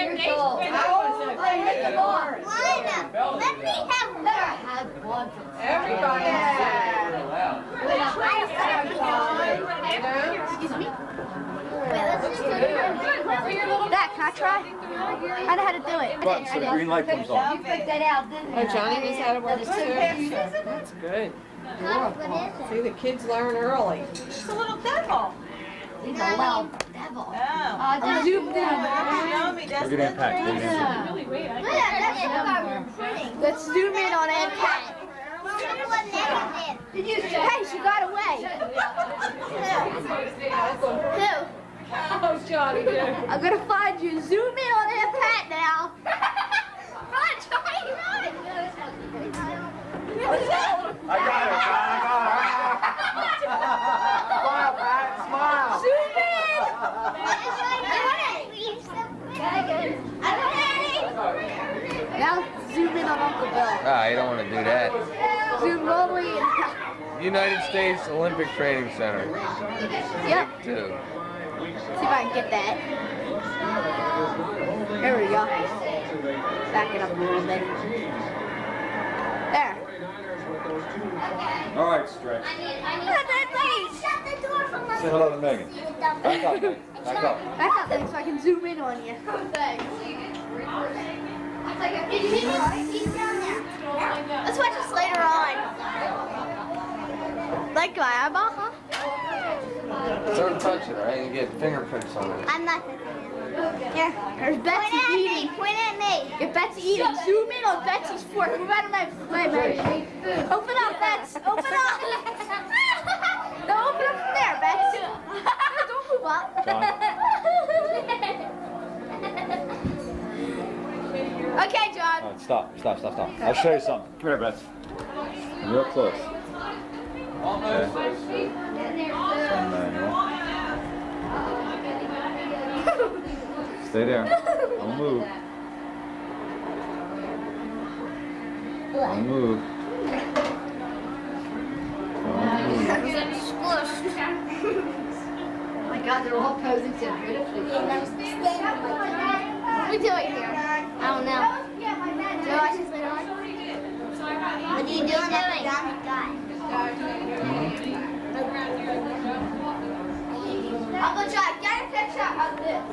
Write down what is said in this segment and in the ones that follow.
years old. Let me have one. Everybody. Excuse me? Dad, can I try? I know how to do it. But so the green light comes on. You picked that out, didn't you? Oh, Johnny knows how to work it too. That's good. See, the kids learn early. It's a little devil. He's a little devil. Oh. Just zoom in. Show me. That's We're getting packed. Let's zoom in on Impact. Did you say? Hey, she got away. Who? Oh, Johnny, yeah. I'm gonna find you. Zoom in on Impact now. Run, Johnny, run! I got it, John. Smile, Pat. Smile. Zoom in. Now zoom in on Uncle Bill. Ah, you don't want to do that. Zoom all the way in. United States Olympic Training Center. Yep. Two. See if I can get that. There we go. Back it up a little bit. There. All right, stretch. Shut the door from us. Say hello to Megan. Back up, Megan. Back up. Back up then so I can zoom in on you. He's down there. Let's watch this later on. Like my eyeball, huh? Don't touch it, right? You get fingerprints on it. I'm not. Yeah. There's Betsy eating. Point at me. If Betsy eating, zoom in on Betsy's fork. Move out of my Open up, Bets. Open up. No, open up from there, Bets. Don't move up. Okay, John. All right, stop. I'll show you something. Come here, Beth. Real close. Okay. Stay there. Don't move. Don't move. Squished. Oh my God, they're all posing so beautifully. What are we doing here? I don't know. Do I watch this later on? What are you doing? Uncle John, get a picture of this.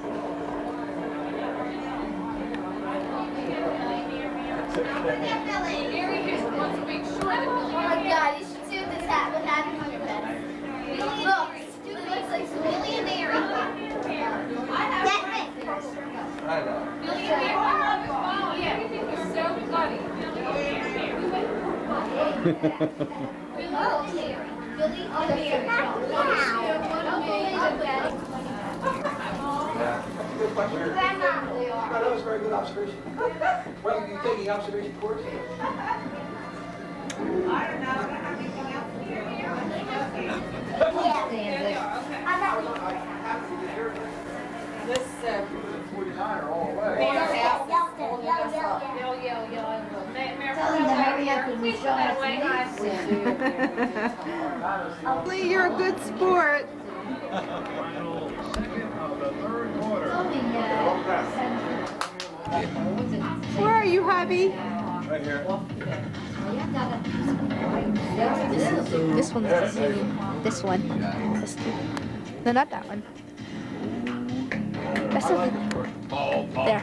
Oh my God, you should see what this hat would have on your bed. Look, it looks like some millionaire. That thing. I know. Good question. No, that was a very good observation. What are you taking observation course? I don't know. I don't have anything else here. This 49 are all away. Tell them to hurry up and show us the news. Lee, you're a good sport. Where are you, hubby? Right here. This one's the same. This one. This two. No, not that one. That's the there.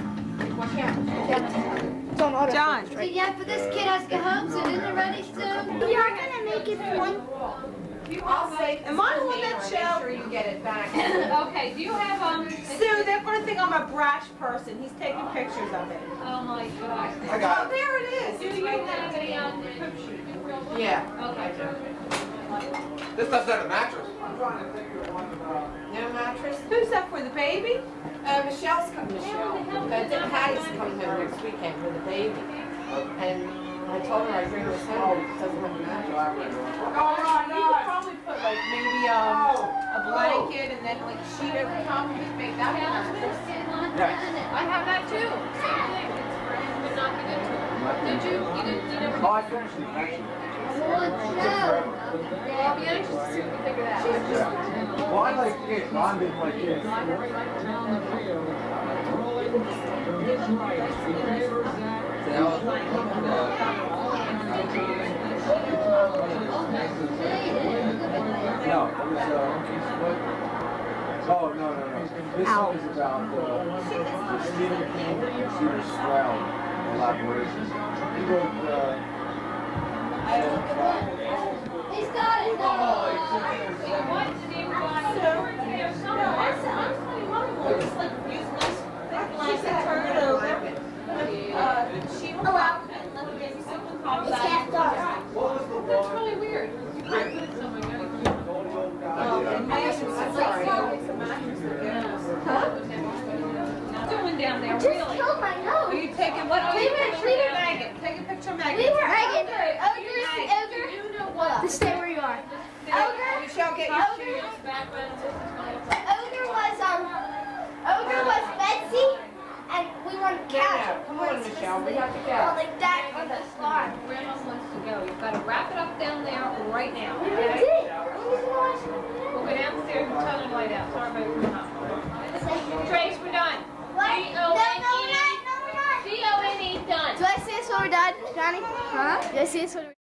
It's on auto. John. focus, right? Yeah, but this kid has to go home soon. Isn't it ready soon? We are gonna make it one. Am I on that show? Sure you get it back. Okay, do you have, Sue, they're going to think I'm a brash person. He's taking pictures of it. oh my gosh. I got it. There it is. Do you have any, pictures? Yeah. Okay. This stuff's not a mattress. No mattress? Who's that for, the baby? Michelle's coming, Michelle. Patty's coming home next weekend with the baby. And I told her I'd bring this home. It doesn't have a mattress. Oh, You could probably put like maybe a blanket and then like a sheet over top of it, make that a mattress. I have that too. Same thing. But not get into it. Did you? You didn't, you never. Oh, I finished it, actually. I'll be anxious to see if we figure that out. Well, I like kids. Ron didn't like kids. No, it was, oh, no. This one is about Stephen King and Peter Stroud collaboration. He wrote, He's got it. That's really weird. You can't put it somewhere. You gotta keep doing down there, Just really? killed my nose. Are you taking what? Leave it, leave it. Megan. Take a picture of Megan. We were Megan. Ogre. Just stay where you are. Michelle, get your shoes. Ogre was Betsy, and we were on the couch. Come on, Michelle, we have to go. Like that on the farm. Grandma wants to go. You've got to wrap it up down there right now. We Okay? did. We'll go downstairs and turn the light out so everybody can come up. Trace, we're done. What? C-O-N-E. No, we're not. C-O-N-E done. Do I see this when we're done, Johnny? Huh? Do I see this when we're